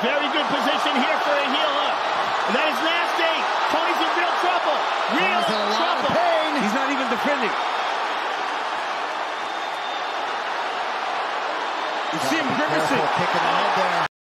Very good position here for a heel hook. And that is nasty. Tony's in real trouble. Real trouble. He's not even defending. You see him grimacing. Kicking the head there.